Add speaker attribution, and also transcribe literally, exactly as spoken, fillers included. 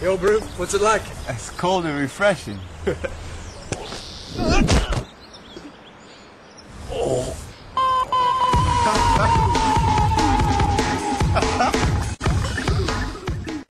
Speaker 1: Yo, bro, what's it like?
Speaker 2: It's cold and refreshing.